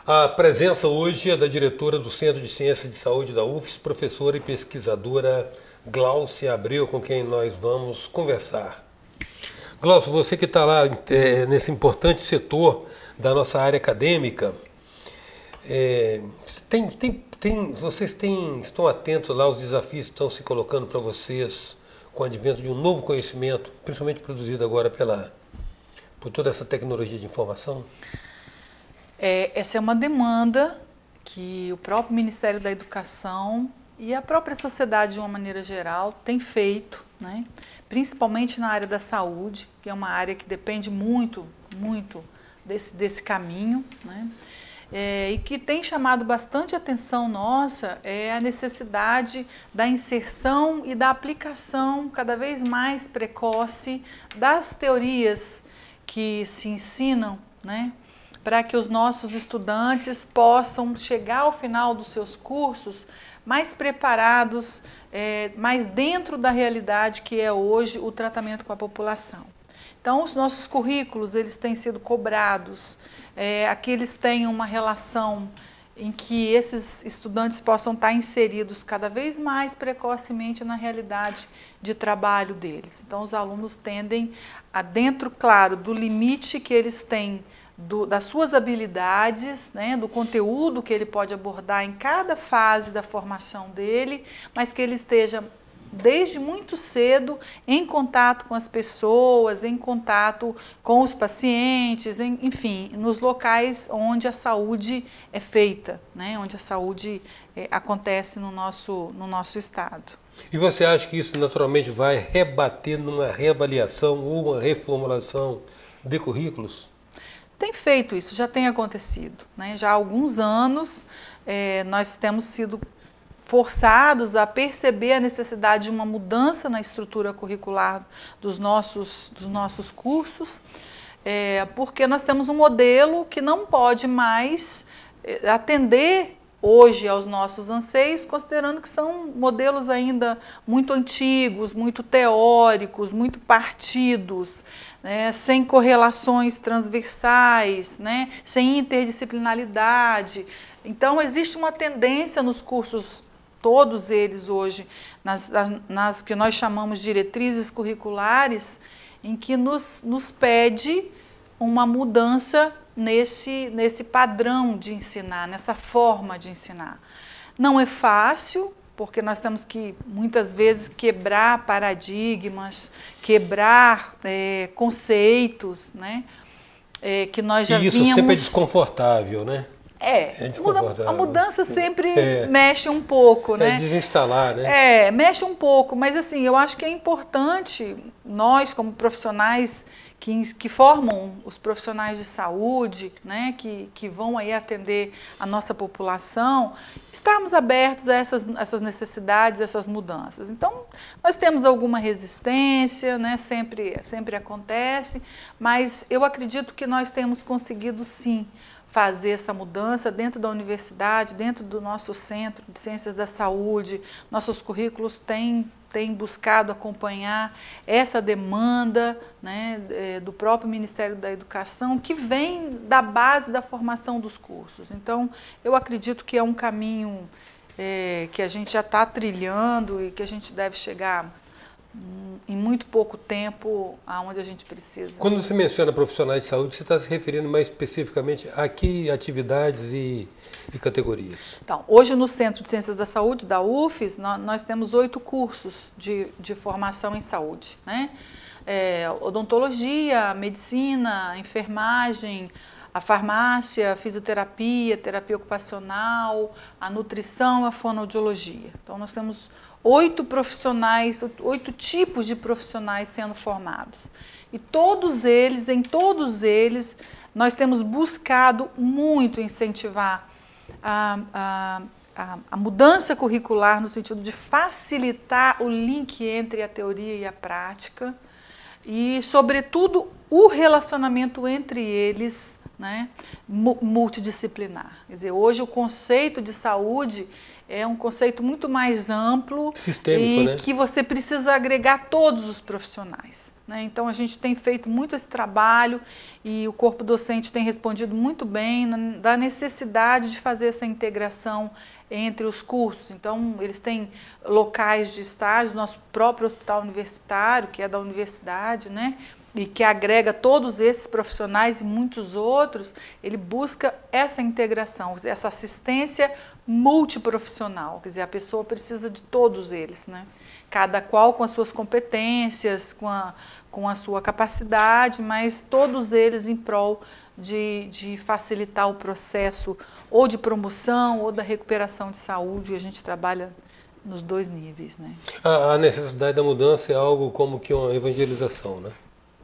A presença hoje é da diretora do Centro de Ciências de Saúde da UFES, professora e pesquisadora Gláucia Abreu, com quem nós vamos conversar. Gláucia, você que está lá nesse importante setor da nossa área acadêmica, estão atentos lá aos desafios que estão se colocando para vocês com o advento de um novo conhecimento, principalmente produzido agora por toda essa tecnologia de informação? Essa é uma demanda que o próprio Ministério da Educação e a própria sociedade, de uma maneira geral, tem feito, né? Principalmente na área da saúde, que é uma área que depende muito desse caminho, né? E que tem chamado bastante atenção nossa é a necessidade da inserção e da aplicação cada vez mais precoce das teorias que se ensinam, né? Para que os nossos estudantes possam chegar ao final dos seus cursos mais preparados, mais dentro da realidade que é hoje o tratamento com a população. Então, os nossos currículos, eles têm sido cobrados, aqui eles têm uma relação em que esses estudantes possam estar inseridos cada vez mais precocemente na realidade de trabalho deles. Então, os alunos tendem a, dentro, claro, do limite que eles têm das suas habilidades, né, do conteúdo que ele pode abordar em cada fase da formação dele, mas que ele esteja desde muito cedo em contato com as pessoas, em contato com os pacientes, enfim, nos locais onde a saúde é feita, né, onde a saúde acontece no nosso estado. E você acha que isso naturalmente vai rebater numa reavaliação ou uma reformulação de currículos? Tem feito isso, já tem acontecido, né? Já há alguns anos nós temos sido forçados a perceber a necessidade de uma mudança na estrutura curricular dos nossos cursos, porque nós temos um modelo que não pode mais atender hoje aos nossos anseios, considerando que são modelos ainda muito antigos, muito teóricos, muito partidos, né, sem correlações transversais, né, sem interdisciplinaridade. Então, existe uma tendência nos cursos, todos eles hoje, nas que nós chamamos de diretrizes curriculares, em que nos pede uma mudança nesse padrão de ensinar, nessa forma de ensinar. Não é fácil, porque nós temos que, muitas vezes, quebrar paradigmas, quebrar conceitos, né? Que nós já vínhamos... E isso sempre é desconfortável, né? A mudança sempre mexe um pouco, né? Desinstalar, né? Mexe um pouco, mas assim, eu acho que é importante nós, como profissionais que formam os profissionais de saúde, né, que vão aí atender a nossa população, estarmos abertos a essas necessidades, essas mudanças. Então, nós temos alguma resistência, né, sempre acontece, mas eu acredito que nós temos conseguido sim fazer essa mudança dentro da universidade, dentro do nosso Centro de Ciências da Saúde. Nossos currículos têm buscado acompanhar essa demanda, né, do próprio Ministério da Educação, que vem da base da formação dos cursos. Então, eu acredito que é um caminho que a gente já está trilhando e que a gente deve chegar em muito pouco tempo aonde a gente precisa. Quando você menciona profissionais de saúde, você está se referindo mais especificamente a que atividades e categorias? Então, hoje no Centro de Ciências da Saúde, da UFES, nós temos 8 cursos de formação em saúde, né? Odontologia, medicina, enfermagem, a farmácia, a fisioterapia, terapia ocupacional, a nutrição, a fonoaudiologia. Então, nós temos 8 profissionais, 8 tipos de profissionais sendo formados. E em todos eles, nós temos buscado muito incentivar a mudança curricular no sentido de facilitar o link entre a teoria e a prática e, sobretudo, o relacionamento entre eles, né, multidisciplinar. Quer dizer, hoje o conceito de saúde é um conceito muito mais amplo sistêmico, e né? que você precisa agregar todos os profissionais, né? Então a gente tem feito muito esse trabalho e o corpo docente tem respondido muito bem da necessidade de fazer essa integração entre os cursos. Então eles têm locais de estágio, nosso próprio hospital universitário, que é da universidade, né? E que agrega todos esses profissionais e muitos outros, ele busca essa integração, essa assistência multiprofissional, quer dizer, a pessoa precisa de todos eles, né? Cada qual com as suas competências, com a sua capacidade, mas todos eles em prol de facilitar o processo ou de promoção ou da recuperação de saúde, e a gente trabalha nos dois níveis, né? A necessidade da mudança é algo como que uma evangelização, né?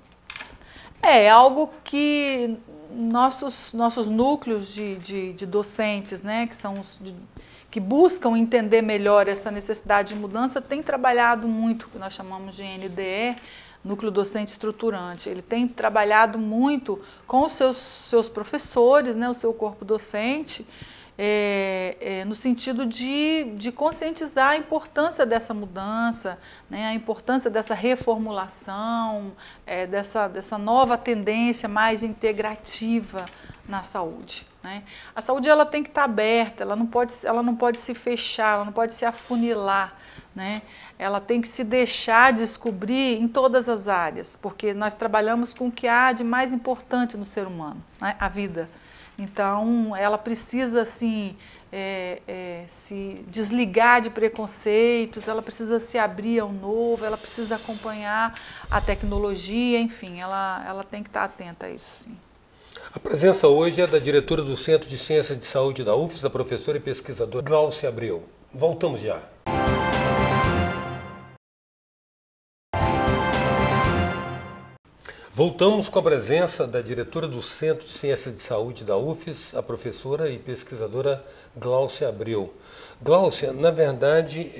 É algo que nossos núcleos de docentes, né, que são que buscam entender melhor essa necessidade de mudança, têm trabalhado muito, o que nós chamamos de NDE, Núcleo Docente Estruturante. Ele tem trabalhado muito com os seus professores, né, o seu corpo docente, no sentido de conscientizar a importância dessa mudança, né, a importância dessa reformulação, dessa nova tendência mais integrativa na saúde, né? A saúde ela tem que estar aberta, ela não pode se fechar, ela não pode se afunilar, né? Ela tem que se deixar descobrir em todas as áreas, porque nós trabalhamos com o que há de mais importante no ser humano, né? A vida. Então, ela precisa, assim, se desligar de preconceitos, ela precisa se abrir ao novo, ela precisa acompanhar a tecnologia, enfim, ela tem que estar atenta a isso, sim. A presença hoje é da diretora do Centro de Ciências de Saúde da UFES, a professora e pesquisadora Gláucia Abreu. Voltamos já. Voltamos com a presença da diretora do Centro de Ciências de Saúde da UFES, a professora e pesquisadora Gláucia Abreu. Gláucia, na verdade,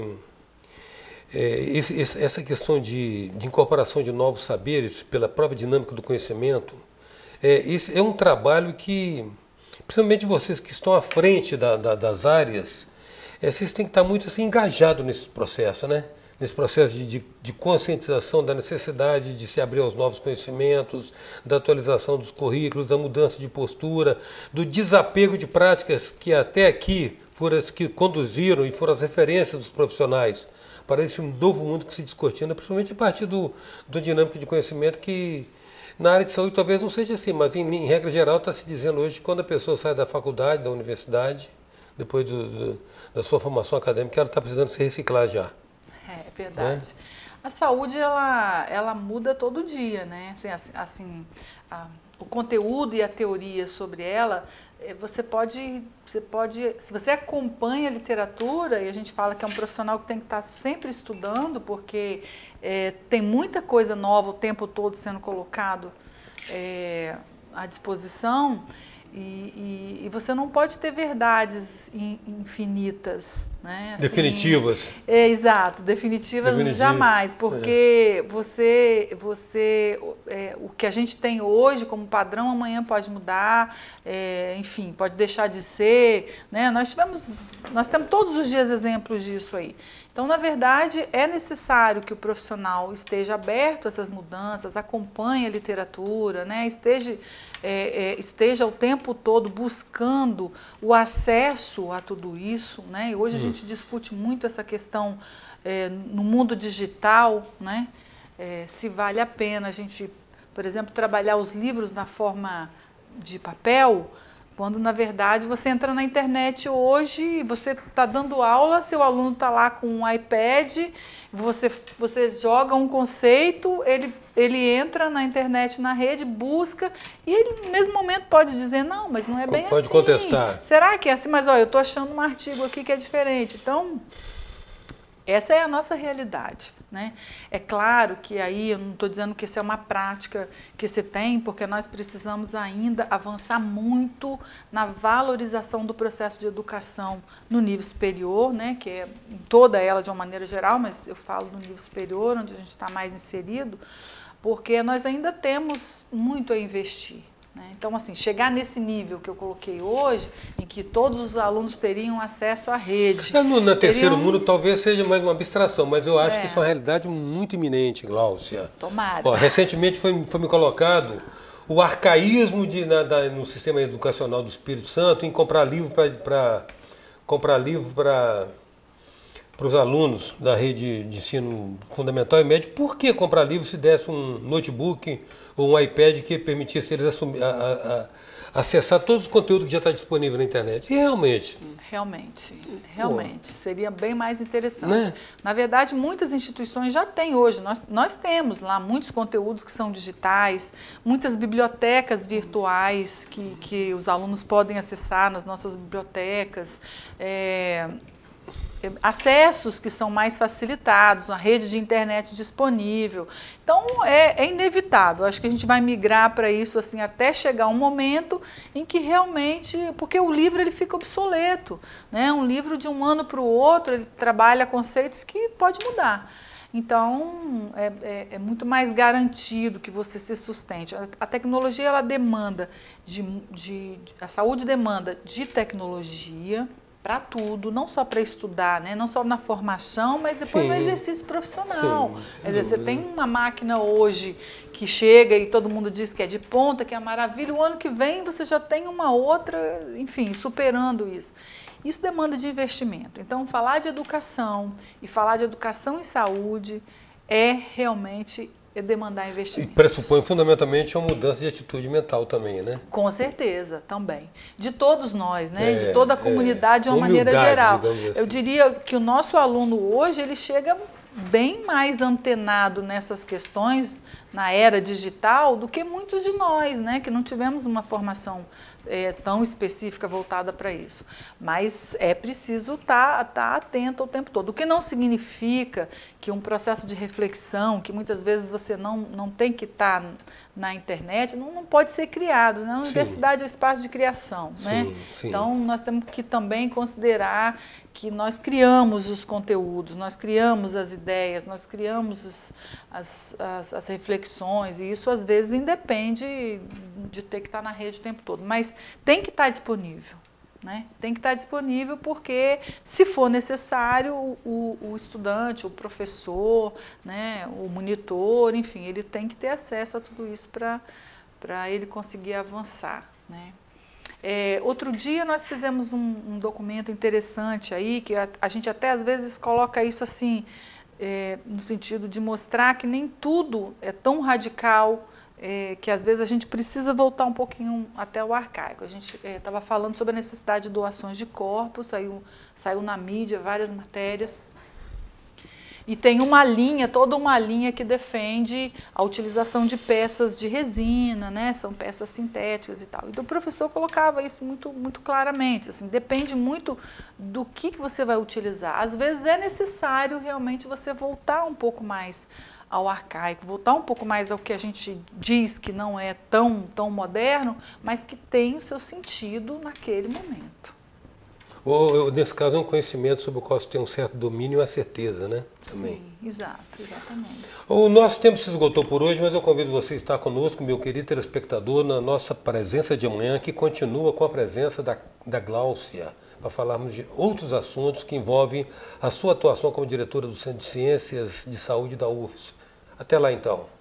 essa questão de incorporação de novos saberes pela própria dinâmica do conhecimento, esse é um trabalho que, principalmente vocês que estão à frente das áreas, vocês têm que estar muito assim, engajados nesse processo, né? Nesse processo de conscientização da necessidade de se abrir aos novos conhecimentos, da atualização dos currículos, da mudança de postura, do desapego de práticas que até aqui foram as que conduziram e foram as referências dos profissionais para esse novo mundo que se descortina, principalmente a partir do dinâmico de conhecimento que na área de saúde talvez não seja assim, mas em regra geral está se dizendo hoje que quando a pessoa sai da faculdade, da universidade, depois da sua formação acadêmica, ela está precisando se reciclar já. É verdade. A saúde, ela muda todo dia, né? O conteúdo e a teoria sobre ela, você pode, se você acompanha a literatura, e a gente fala que é um profissional que tem que estar sempre estudando, porque tem muita coisa nova o tempo todo sendo colocado à disposição, e você não pode ter verdades infinitas, né? Assim, definitivas. Exato, definitivas jamais, porque o que a gente tem hoje como padrão amanhã pode mudar, enfim, pode deixar de ser, né? Nós temos todos os dias exemplos disso aí. Então, na verdade, é necessário que o profissional esteja aberto a essas mudanças, acompanhe a literatura, né? Esteja o tempo todo buscando o acesso a tudo isso, né? E hoje a gente discute muito essa questão no mundo digital, né? Se vale a pena a gente, por exemplo, trabalhar os livros na forma de papel, quando, na verdade, você entra na internet hoje, você está dando aula, seu aluno está lá com um iPad, você joga um conceito, ele entra na internet, na rede, busca, e ele, no mesmo momento, pode dizer, não, mas não é bem assim. Pode contestar. Será que é assim? Mas, olha, eu estou achando um artigo aqui que é diferente. Então, essa é a nossa realidade, né? É claro que aí eu não estou dizendo que isso é uma prática que se tem, porque nós precisamos ainda avançar muito na valorização do processo de educação no nível superior, né? Que é em toda ela de uma maneira geral, mas eu falo no nível superior, onde a gente está mais inserido, porque nós ainda temos muito a investir, né? Então, assim, chegar nesse nível que eu coloquei hoje, em que todos os alunos teriam acesso à rede. No terceiro mundo talvez seja mais uma abstração, mas eu acho que isso é uma realidade muito iminente, Gláucia. Tomara. Ó, recentemente foi me colocado o arcaísmo no sistema educacional do Espírito Santo em comprar livro para os alunos da rede de ensino fundamental e médio. Por que comprar livro se desse um notebook ou um iPad que permitisse eles acessar todos os conteúdos que já está disponível na internet? E realmente... Realmente. Seria bem mais interessante. Né? Na verdade, muitas instituições já têm hoje. Nós temos lá muitos conteúdos que são digitais, muitas bibliotecas virtuais que os alunos podem acessar nas nossas bibliotecas. Acessos que são mais facilitados, uma rede de internet disponível. Então, é inevitável. Acho que a gente vai migrar para isso assim, até chegar um momento em que realmente... Porque o livro ele fica obsoleto, né? Um livro de um ano para o outro, ele trabalha conceitos que pode mudar. Então, é muito mais garantido que você se sustente. A tecnologia, ela demanda a saúde demanda de tecnologia, para tudo, não só para estudar, né? Não só na formação, mas depois no exercício profissional. Quer dizer, você tem uma máquina hoje que chega e todo mundo diz que é de ponta, que é maravilha, o ano que vem você já tem uma outra, enfim, superando isso. Isso demanda de investimento. Então, falar de educação e falar de educação em saúde é realmente demandar investimento. E pressupõe fundamentalmente uma mudança de atitude mental também, né? Com certeza, também. De todos nós, né? De toda a comunidade de uma maneira geral. Assim. Eu diria que o nosso aluno hoje, ele chega bem mais antenado nessas questões na era digital do que muitos de nós, né? Que não tivemos uma formação tão específica voltada para isso. Mas é preciso estar atento o tempo todo. O que não significa que um processo de reflexão, que muitas vezes você não tem que estar na internet, não pode ser criado. Né? A universidade é um espaço de criação. Né? Então, nós temos que também considerar que nós criamos os conteúdos, nós criamos as ideias, nós criamos as reflexões, e isso às vezes independe de ter que estar na rede o tempo todo, mas tem que estar disponível. Né? Tem que estar disponível porque, se for necessário, o estudante, o professor, né, o monitor, enfim, ele tem que ter acesso a tudo isso para ele conseguir avançar. Né? Outro dia nós fizemos um documento interessante aí, que a gente até às vezes coloca isso assim, no sentido de mostrar que nem tudo é tão radical, que às vezes a gente precisa voltar um pouquinho até o arcaico. A gente estava falando sobre a necessidade de doações de corpos, saiu na mídia várias matérias. E tem toda uma linha que defende a utilização de peças de resina, né? São peças sintéticas e tal. Então o professor colocava isso muito, muito claramente, assim, depende muito do que você vai utilizar. Às vezes é necessário realmente você voltar um pouco mais ao arcaico, voltar um pouco mais ao que a gente diz que não é tão moderno, mas que tem o seu sentido naquele momento. Ou, nesse caso, é um conhecimento sobre o qual você tem um certo domínio e uma certeza, né? Também. Sim, exatamente. O nosso tempo se esgotou por hoje, mas eu convido você a estar conosco, meu querido telespectador, na nossa presença de amanhã, que continua com a presença da Gláucia, para falarmos de outros assuntos que envolvem a sua atuação como diretora do Centro de Ciências de Saúde da UFES. Até lá, então.